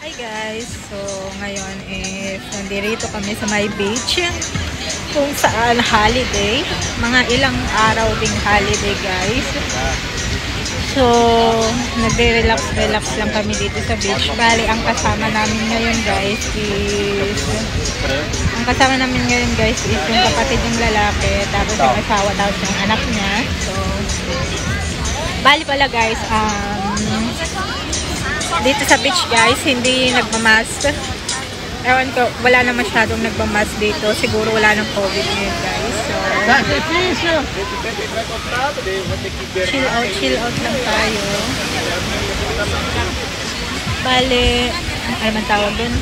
Hi guys! So ngayon is nandito kami sa my beach kung saan holiday. Mga ilang araw ding holiday guys. So nagre-relax lang kami dito sa beach. Bali ang kasama namin ngayon guys is yung kapatid ng lalaki, tapos yung asawa, tapos yung anak niya. So bali pala guys, dito sa beach guys, hindi nagmamask. Ewan ko, wala na masyadong nagmamask dito. Siguro wala ng COVID ngayon guys. So, chill out lang tayo. Bale, ano man tawag dun?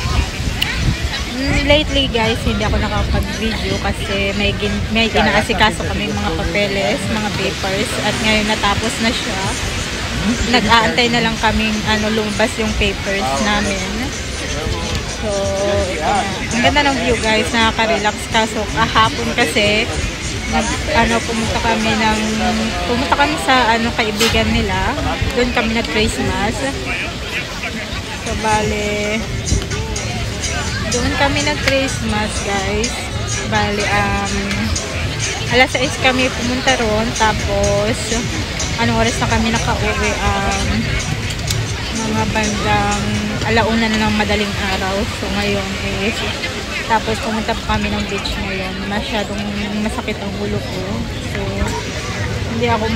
Lately guys, hindi ako nakapag-video kasi may inaasikaso kami mga papeles, mga papers, at ngayon natapos na siya. Nag-aantay na lang kaming lumabas yung papers namin. So, ang ganda ng view guys, nakaka-relax. Kaso kahapon kasi pumunta kami sa kaibigan nila. Doon kami nag-Christmas. So bale, doon kami nag-Christmas guys. Bale, alas 6 kami pumunta ron, tapos anong oras na kami nakauwi, mga bandang alauna na ng madaling araw. So ngayon is tapos pumunta pa kami ng beach ngayon. Masyadong masakit ang ulo ko, so hindi ako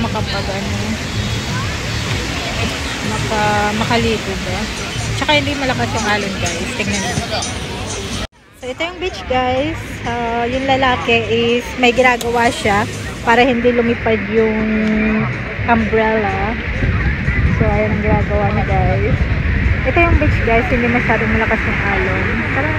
makaligo ba. Tsaka hindi malakas yung alon guys, tingnan nyo. So ito yung beach guys. Yung lalaki is may ginagawa siya para hindi lumipad yung umbrella. So ayun ang ginagawa niya guys. Ito yung beach guys, hindi masyadong malakas yung alon. Parang